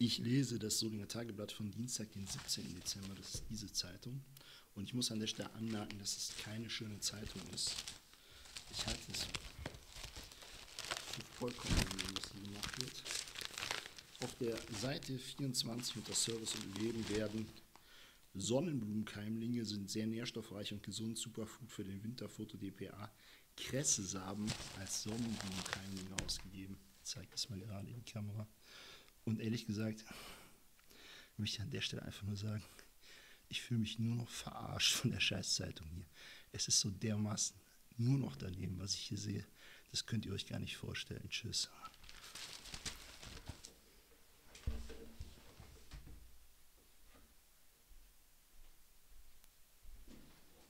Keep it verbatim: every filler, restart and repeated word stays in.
Ich lese das Solinger Tageblatt von Dienstag, den siebzehnten Dezember, das ist diese Zeitung. Und ich muss an der Stelle anmerken, dass es keine schöne Zeitung ist. Ich halte es für vollkommen daneben, was hier gemacht wird. Auf der Seite vierundzwanzig unter Service und Leben werden Sonnenblumenkeimlinge sind sehr nährstoffreich und gesund, Superfood für den Winter, Foto D P A. Kressesamen als Sonnenblumenkeimlinge ausgegeben. Ich zeige das mal gerade in die Kamera. Und ehrlich gesagt, möchte ich an der Stelle einfach nur sagen, ich fühle mich nur noch verarscht von der Scheißzeitung hier. Es ist so dermaßen nur noch daneben, was ich hier sehe. Das könnt ihr euch gar nicht vorstellen. Tschüss.